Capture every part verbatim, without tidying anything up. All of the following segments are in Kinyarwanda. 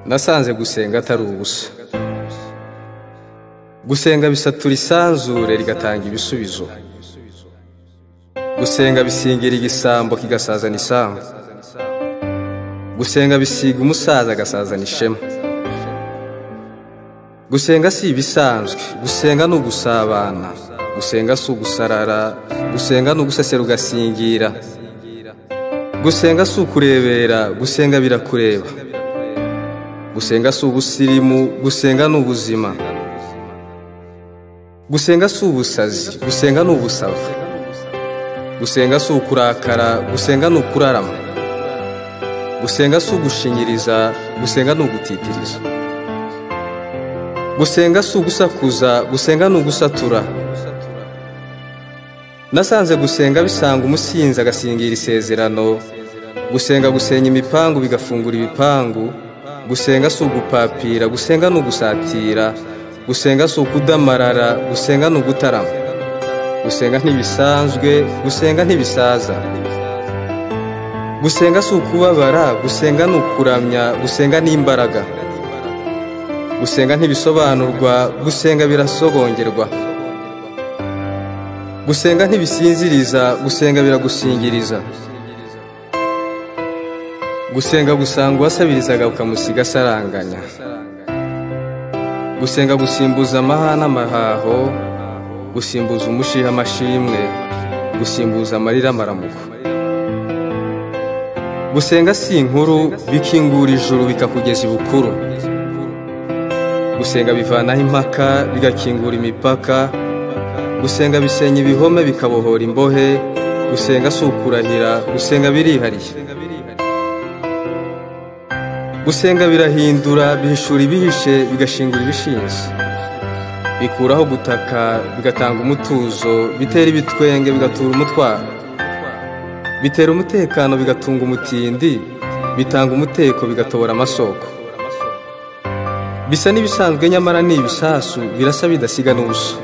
nasanze gusenga atari ubusa. Gusenga bisatura isanzure rigatanga ibisubizo. Gusenga bisingira igisambo kigasazana isambu. Gusenga bisiga umusaza agasazana ishema. Gusenga si ibisanzwe, gusenga ni ugusabana. Gusenga si ugusarara, gusenga ni ugusesera ugasingira. Gusenga si ukurebera, gusenga birakureba. Gusenga si ubusirimu, gusenga ni ubuzima. Gusenga si ubusazi, gusenga ni ubusava. Gusenga si ukurakara, gusenga ni ukurarama. Gusenga si ugushinyiriza, gusenga ni ugutitiriza. Gusenga si ugusakuza, gusenga ni ugusatura. Nasanze gusenga bisanga umusinzi agasingira isezerano. Gusenga gusenya imipangu bigafungura ibipangu. Gusenga si ugupapira, gusenga ni ugusatira. Gusenga si ukudamarara, gusenga ni ugutarama. Gusenga ntibisanzwe, gusenga ntibisaza. Gusenga si ukubabara, gusenga ni ukuramya, gusenga ni imbaraga. Gusenga ntibisobanurwa, gusenga birasogongerwa. Gusenga ntibisinziriza, gusenga biragusingiriza. Gusenga gusanga uwasabirizaga ukamusiga asaranganya. Gusenga gusimbuza amahana amahaho, gusimbuza umushiha amashimwe, gusimbuza amarira amaramuko. Gusenga si inkuru bikingura ijuru bikakugeza ibukuru. Gusenga bivanaho impaka bigakingura imipaka. Gusenga bisenya ibihome bikabohora imbohe. Gusenga si ukurahira, gusenga birihariye. Gusenga birahindura, bihishura ibihishe, bigashingura ibishinze. Bikuraho gutaka, bigatanga umutuzo, bitera ibitwenge, bigatura umutwaro. Bitera umutekano, bigatunga umutindi, bitanga umuteko, bigatobora amasoko. Bisa n'ibisanzwe nyamara ni ibisasu, birasa bidasiga n'ubusa.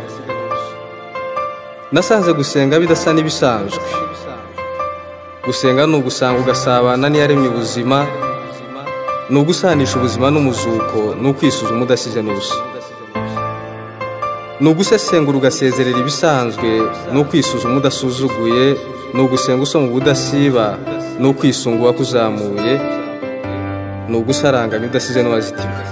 Nasanze gusenga bidasa n'ibisanzwe. Gusenga ni ugusanga ugasabana n'iyaremye ubuzima. Ni ugusanisha ubuzima n'umuzuko, ni ukwisuzuma udasize n'ubusa. Ni ugusesengura ugasezerera ibisanzwe, ni ukwisuzuma udasuzuguye. Ni ugusenga usoma ubudasiba, ni ukwisunga uwakuzamuye. Ni ugusaranganya udasize n'uwazitiwe.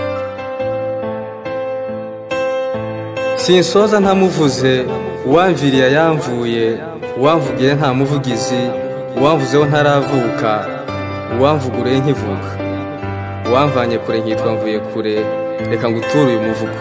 Sinsoza ntamuvuze, uwamviriye yamvuye, uwamvugiye nta muvugizi, uwamvuzeho ntaravuka, uwamvuguriye nkivuka. Uwamvanye kure nkitwa mvuye kure, reka nguture uyu muvugo.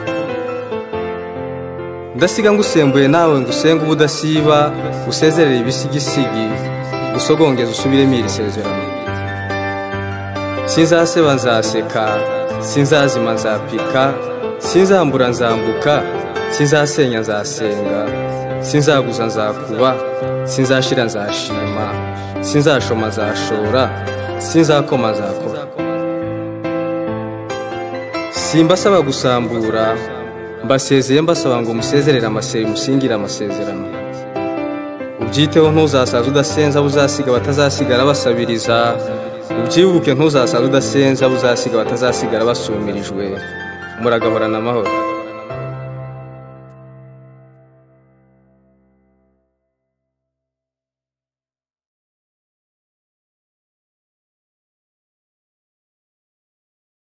Ndasiga ngusembuye nawe ngusenga ubudasiba, usezerere ibisigisigi, usogongeza usubiremo iri sezerano. Sinzaseba nzaseka, sinzazima nzapika, sinzambura nzambuka, sinzasenya nzasenga, sinzaguza nzakuba, sinzashira nzashima, sinzashoma nzashora, sinzakoma nzakora. Simbasaba gusambura, mbasezeye mbasaba ngo musezerere amaseri musingira amasezerano. Ubyiteho ntuzasaza udasenza, buzasiga batazasigara basabiriza. Ubyibuke ntuzasaza udasenza, buzasiga batazasigara basumirijwe. Muragahorana amahoro.